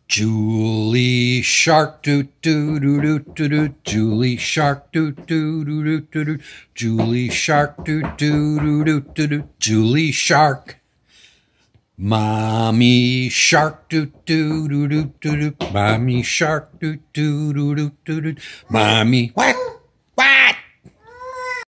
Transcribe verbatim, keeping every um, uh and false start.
Julie Shark, doo doo doo doo doo doo. Julie Shark, doo doo doo doo doo doo. Julie Shark, doo doo doo doo doo doo. Julie Shark. Mommy Shark, doo doo doo doo doo doo. Mommy Shark, doo doo doo doo doo doo. Mommy, what?